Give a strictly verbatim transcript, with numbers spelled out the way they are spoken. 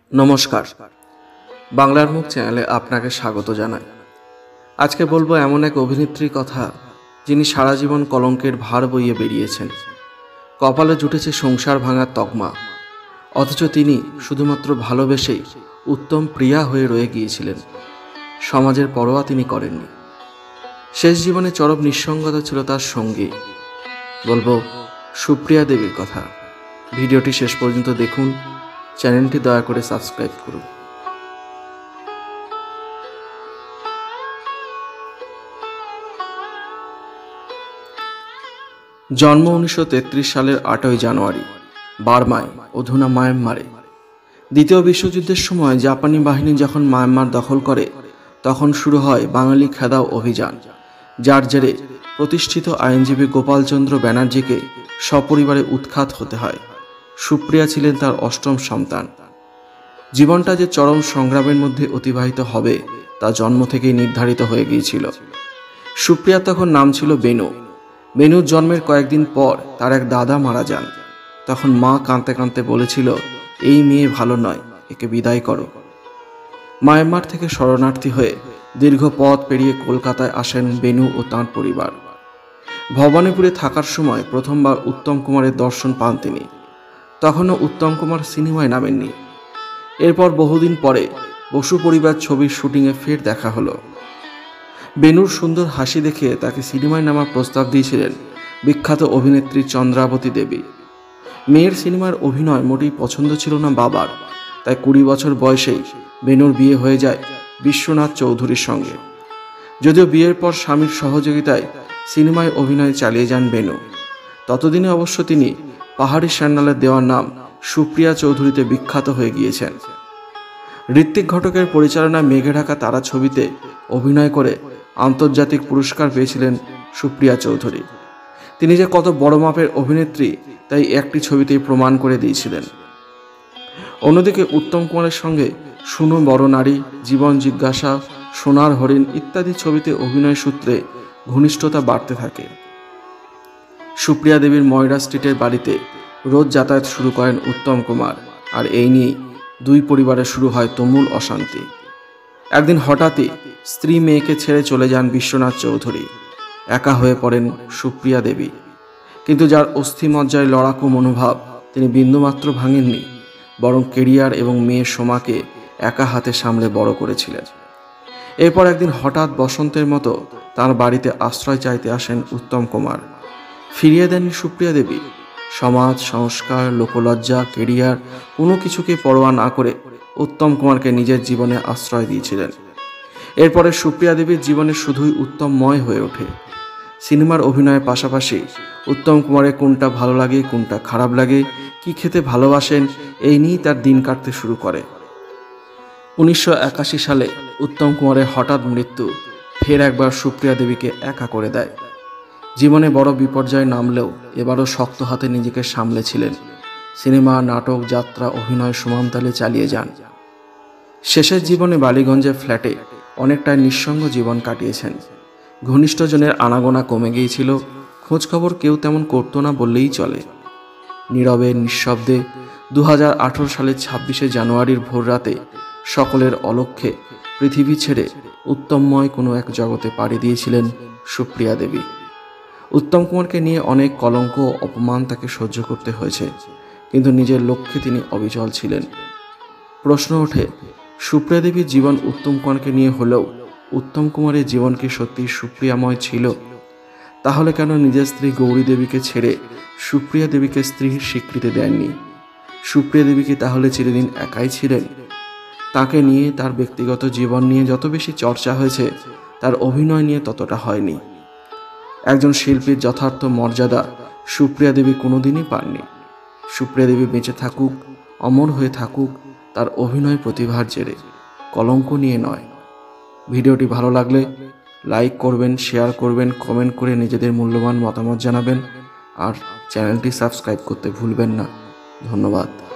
নমস্কার, বাংলার মুখ চ্যানেলে আপনাকে স্বাগত জানাই। আজকে বলবো এমন এক অভিনেত্রীর কথা, যিনি সারা জীবন কলঙ্কের ভার বইয়ে বেরিয়েছেন। কপালে জুটেছে সংসার ভাঙার তকমা, অথচ তিনি শুধুমাত্র ভালোবেসেই উত্তম প্রিয়া হয়ে রয়ে গিয়েছিলেন। সমাজের পরোয়া তিনি করেননি। শেষ জীবনে চরম নিঃসঙ্গতা ছিল তার সঙ্গী। বলবো সুপ্রিয়া দেবীর কথা। ভিডিওটি শেষ পর্যন্ত দেখুন, চ্যানেলটি দয়া করে সাবস্ক্রাইব করুন। জন্ম উনিশশো তেত্রিশ সালের আটই জানুয়ারি বার্মায়, অধুনা মায়ানমারে। দ্বিতীয় বিশ্বযুদ্ধের সময় জাপানি বাহিনী যখন মায়ানমার দখল করে, তখন শুরু হয় বাঙালি খেদাও অভিযান, যার জেরে প্রতিষ্ঠিত আইনজীবী গোপালচন্দ্র ব্যানার্জিকে সপরিবারে উৎখাত হতে হয়। সুপ্রিয়া ছিলেন তার অষ্টম সন্তান। জীবনটা যে চরম সংগ্রামের মধ্যে অতিবাহিত হবে তা জন্ম থেকেই নির্ধারিত হয়ে গিয়েছিল। সুপ্রিয়া তখন নাম ছিল বেনু। বেনুর জন্মের কয়েকদিন পর তার এক দাদা মারা যান। তখন মা কাঁদতে কাঁদতে বলেছিল, এই মেয়ে ভালো নয়, একে বিদায় করো। মায়ানমার থেকে শরণার্থী হয়ে দীর্ঘ পথ পেরিয়ে কলকাতায় আসেন বেনু ও তাঁর পরিবার। ভবানীপুরে থাকার সময় প্রথমবার উত্তম কুমারের দর্শন পান তিনি। তখনও উত্তম কুমার সিনেমায় নামেননি। এরপর বহুদিন পরে বসু পরিবার ছবির শুটিংয়ে ফের দেখা হলো। বেনুর সুন্দর হাসি দেখে তাকে সিনেমায় নামার প্রস্তাব দিয়েছিলেন বিখ্যাত অভিনেত্রী চন্দ্রাবতী দেবী। মেয়ের সিনেমার অভিনয় মোটেই পছন্দ ছিল না বাবার, তাই কুড়ি বছর বয়সেই বেনুর বিয়ে হয়ে যায় বিশ্বনাথ চৌধুরীর সঙ্গে। যদিও বিয়ের পর স্বামীর সহযোগিতায় সিনেমায় অভিনয় চালিয়ে যান বেনু, ততদিনে অবশ্য তিনি পাহাড়ি স্যান্ডালের দেওয়ার নাম সুপ্রিয়া চৌধুরীতে বিখ্যাত হয়ে গিয়েছেন। ঋত্বিক ঘটকের পরিচালনায় মেঘে ঢাকা তারা ছবিতে অভিনয় করে আন্তর্জাতিক পুরস্কার পেয়েছিলেন সুপ্রিয়া চৌধুরী। তিনি যে কত বড় মাপের অভিনেত্রী তাই একটি ছবিতেই প্রমাণ করে দিয়েছিলেন। অন্যদিকে উত্তম কুমারের সঙ্গে শুনো বরনারী, জীবন জিজ্ঞাসা, সোনার হরিণ ইত্যাদি ছবিতে অভিনয় সূত্রে ঘনিষ্ঠতা বাড়তে থাকে। সুপ্রিয়া দেবীর ময়রা স্ট্রিটের বাড়িতে রোজ যাতায়াত শুরু করেন উত্তম কুমার, আর এই নিয়েই দুই পরিবারে শুরু হয় তুমুল অশান্তি। একদিন হঠাৎই স্ত্রী মেয়েকে ছেড়ে চলে যান বিশ্বনাথ চৌধুরী। একা হয়ে পড়েন সুপ্রিয়া দেবী। কিন্তু যার অস্থিমজ্জায় লড়াকু মনোভাব তিনি বিন্দুমাত্র ভাঙেননি, বরং কেরিয়ার এবং মেয়ের সোমাকে একা হাতে সামলে বড় করেছিলেন। এরপর একদিন হঠাৎ বসন্তের মতো তার বাড়িতে আশ্রয় চাইতে আসেন উত্তম কুমার। ফিরিয়ে দেননি সুপ্রিয়া দেবী। সমাজ, সংস্কার, লোকলজ্জা, কেরিয়ার কোনো কিছুকে পরোয়া না করে উত্তম কুমারকে নিজের জীবনে আশ্রয় দিয়েছিলেন। এরপরে সুপ্রিয়া দেবীর জীবনে শুধুই উত্তমময় হয়ে ওঠে। সিনেমার অভিনয়ের পাশাপাশি উত্তম কুমারের কোনটা ভালো লাগে, কোনটা খারাপ লাগে, কি খেতে ভালোবাসেন, এই নিয়েই তার দিন কাটতে শুরু করে। উনিশশো একাশি সালে উত্তম কুমারের হঠাৎ মৃত্যু ফের একবার সুপ্রিয়া দেবীকে একা করে দেয়। জীবনে বড় বিপর্যয় নামলেও এবারও শক্ত হাতে নিজেকে সামলেছিলেন। সিনেমা, নাটক, যাত্রা, অভিনয় সমানতালে চালিয়ে যান। শেষের জীবনে বালিগঞ্জের ফ্ল্যাটে অনেকটাই নিঃসঙ্গ জীবন কাটিয়েছেন। ঘনিষ্ঠজনের আনাগোনা কমে গিয়েছিল, খোঁজখবর কেউ তেমন করতো না বললেই চলে। নীরবে নিঃশব্দে দু হাজার আঠেরো সালের ছাব্বিশে জানুয়ারির ভোর রাতে সকলের অলক্ষ্যে পৃথিবী ছেড়ে উত্তমময় কোনো এক জগতে পাড়ি দিয়েছিলেন সুপ্রিয়া দেবী। উত্তম কুমারকে নিয়ে অনেক কলঙ্ক ও অপমান তাকে সহ্য করতে হয়েছে, কিন্তু নিজের লক্ষ্যে তিনি অবিচল ছিলেন। প্রশ্ন ওঠে, সুপ্রিয়া দেবীর জীবন উত্তম কুমারকে নিয়ে হলেও উত্তম কুমারের জীবন কি সত্যি সুপ্রিয়াময় ছিল? তাহলে কেন নিজের স্ত্রী গৌরী দেবীকে ছেড়ে সুপ্রিয়া দেবীকে স্ত্রীর স্বীকৃতি দেননি? সুপ্রিয়া দেবী কি তাহলে চিরদিন একাই ছিলেন? তাকে নিয়ে, তার ব্যক্তিগত জীবন নিয়ে যত বেশি চর্চা হয়েছে, তার অভিনয় নিয়ে ততটা হয়নি। একজন শিল্পীর যথার্থ মর্যাদা সুপ্রিয়া দেবী কোনোদিনই পাননি। সুপ্রিয়া দেবী বেঁচে থাকুক, অমর হয়ে থাকুক তার অভিনয় প্রতিভার জেরে, কলঙ্ক নিয়ে নয়। ভিডিওটি ভালো লাগলে লাইক করবেন, শেয়ার করবেন, কমেন্ট করে নিজেদের মূল্যবান মতামত জানাবেন, আর চ্যানেলটি সাবস্ক্রাইব করতে ভুলবেন না। ধন্যবাদ।